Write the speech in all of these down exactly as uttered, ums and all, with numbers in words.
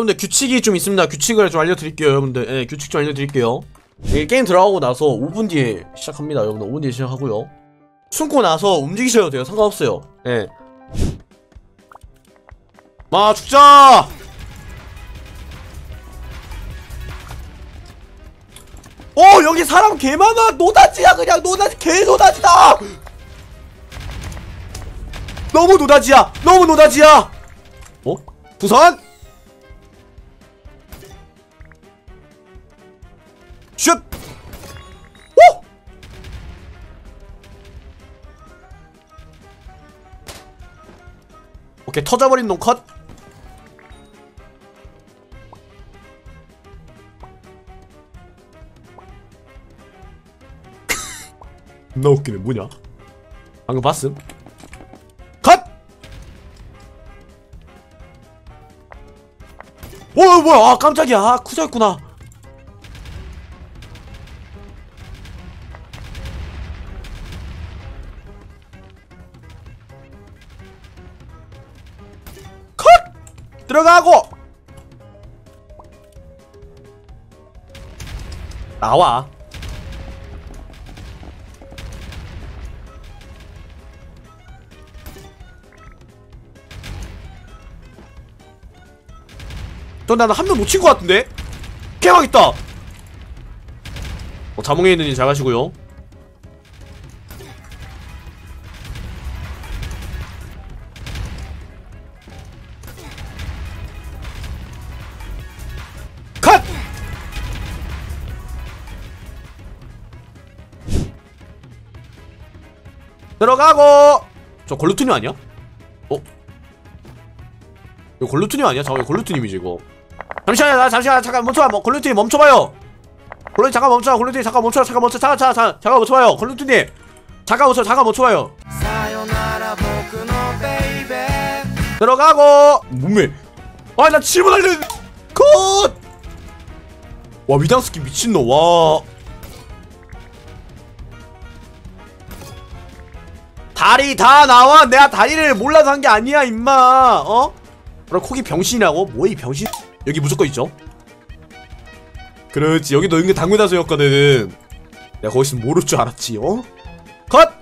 여러분들 규칙이 좀 있습니다. 규칙을 좀 알려드릴게요. 여러분들 예, 규칙 좀 알려드릴게요. 예, 게임 들어가고 나서 오 분 뒤에 시작합니다. 여러분들 오 분 뒤에 시작하고요. 숨고 나서 움직이셔도 돼요. 상관없어요. 예. 마 죽자. 어 여기 사람 개 많아. 노다지야 그냥. 노다지 개 노다지다. 너무 노다지야. 너무 노다지야. 어? 부산? 슛! 오! 오케이 터져버린 놈 컷. 겁나 웃기네. 뭐냐 방금 봤음? 컷! 오 뭐야 아 깜짝이야. 아 쿠자였구나. 컷! 들어가고 나와. 또 나는 한 명 놓친 것 같은데? 개망있다! 어, 자몽에 있는 일 잘 가시고요. 컷! 들어가고! 저 골루트님 아니야? 어? 이거 골루트님 아니야? 잠깐만 골루트님이지 이거. 잠시만요. 나 잠시만 잠깐 멈춰봐. 뭐 골루트님 멈춰봐요. 골루트님 잠깐 멈춰. 골루트님 잠깐 멈춰. 잠깐 멈춰. 잠깐 잠깐 잠깐 잠깐 멈춰봐요. 골루트님 잠깐 멈춰. 잠깐 멈춰봐요. 들어가고 몸매. 아 나 칠분 할래. 컷. 와 위당스키 미친놈. 와 다리 다 나와. 내가 다리를 몰라서 한 게 아니야 임마. 어? 그럼 코기 병신이라고? 뭐이 병신. 여기 무조건 있죠. 그렇지. 여기 너 은근 당구다수였거든. 내가 거기 있으면 모를 줄 알았지. 어? 컷!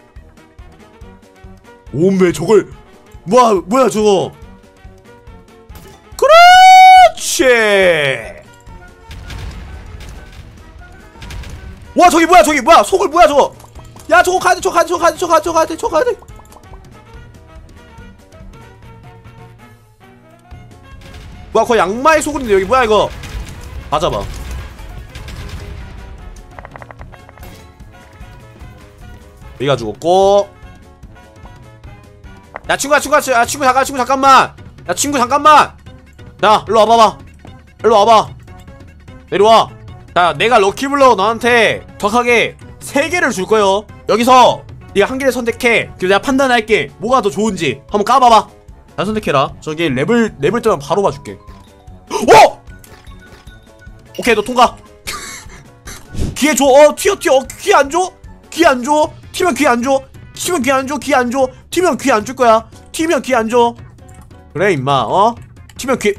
오메 저걸 뭐야 뭐야 저거. 그렇지. 와 저기 뭐야 저기 뭐야 속을 뭐야 저거. 야 저거 가야돼 저거 가야돼 저거 가야돼 저거 가야돼 저거 가야돼. 뭐야 거의 악마의 소굴인데 여기 뭐야 이거. 맞아봐. 여기가 죽었고. 야 친구야 친구야 야 친구 잠깐 친구 잠깐만. 야 친구 잠깐만. 야 일로 와봐봐. 일로 와봐. 내려와. 자 내가 럭키블럭 너한테 정확하게 세 개를 줄 거예요. 여기서 네가 한 개를 선택해. 그리고 내가 판단할게 뭐가 더 좋은지. 한번 까봐봐. 잘 선택해라. 저기 레벨 레벨 뜨면 바로 봐줄게. 오! 오케이 너 통과. 귀에 줘. 어 튀어 튀어. 어, 귀 안 줘? 귀 안 줘? 튀면 귀 안 줘? 튀면 귀 안 줘? 귀 안 줘? 튀면 귀 안 줄 거야. 튀면 귀 안 줘. 그래 임마. 어? 튀면 귀.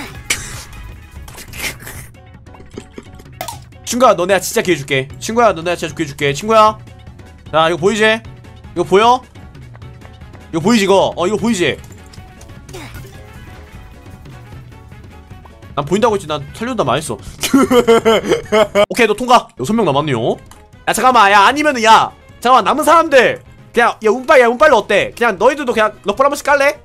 친구야 너 내가 진짜 기회 줄게. 친구야 너 내가 진짜 기회 줄게. 친구야. 자 이거 보이지? 이거 보여? 이거 보이지 이거? 어 이거 보이지? 난 보인다고 했지. 난 살려준다 말했어. 오케이 너 통과. 여섯 명 남았네요. 야 잠깐만. 야 아니면은 야 잠깐만 남은 사람들 그냥 야 운빨 야 운빨로 어때? 그냥 너희들도 그냥 럭벌 한 번씩 깔래?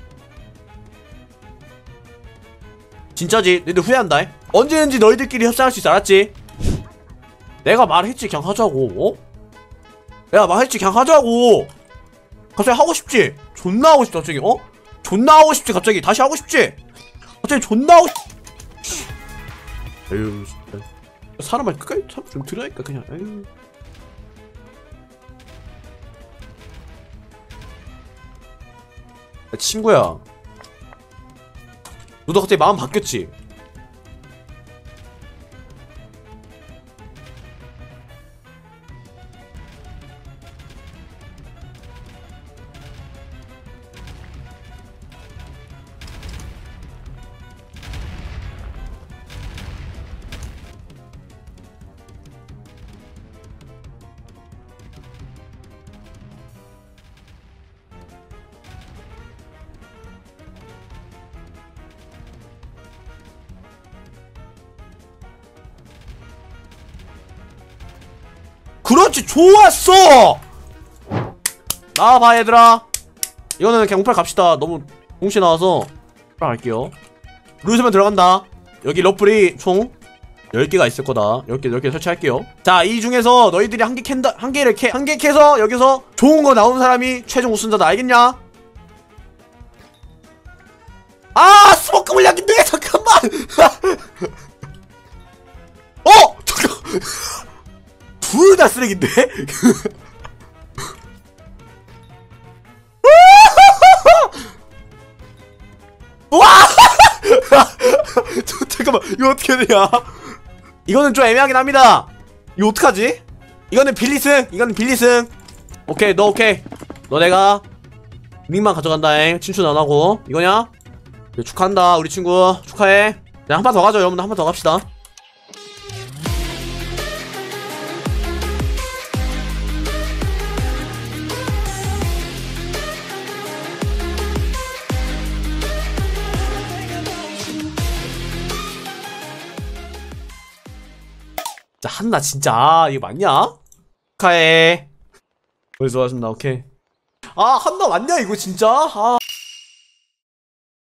진짜지? 너희들 후회한다. 언제든지 너희들끼리 협상할 수 있어. 알았지? 내가 말했지 그냥 하자고. 어? 내가 말했지 그냥 하자고. 갑자기 하고 싶지? 존나 하고 싶지 갑자기. 어? 존나 하고 싶지 갑자기. 다시 하고 싶지? 갑자기 존나 하고 싶... 에휴 진짜 사람 말 끝까지 참 좀 들으니까 그냥. 에휴. 야, 친구야 너도 갑자기 마음 바뀌었지? 그렇지 좋았어. 나와봐 얘들아. 이거는 그냥 공팔 갑시다. 너무 공시 나와서 갈게요. 룰스면 들어간다. 여기 러플이 총 열 개가 있을 거다. 열 개 열 개 설치할게요. 자 이 중에서 너희들이 한 개 캔다 한 개를 캐 한 개 캐서 여기서 좋은 거 나온 사람이 최종 우승자다. 알겠냐? 아 스모크 물약인데 잠깐만. 어 잠깐. 둘 다 쓰레기인데? 와! 저, 잠깐만 이거 어떻게 되냐? 이거는 좀 애매하긴 합니다. 이거 어떡하지? 이거는 빌리승. 이거는 빌리승. 오케이 너 오케이. 너 내가 닉만 가져간다잉. 친추 안 하고. 이거냐? 네, 축하한다 우리 친구. 축하해. 네, 한 판 더 가죠 여러분들. 한 판 더 갑시다. 자 한나 진짜. 아 이거 맞냐? 축하해. 거기서 하신다. 오케이. 아 한나 맞냐 이거 진짜? 아